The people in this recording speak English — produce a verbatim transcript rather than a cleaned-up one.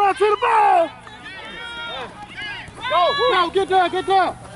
ball, to the ball. Go. Go, get down, get down.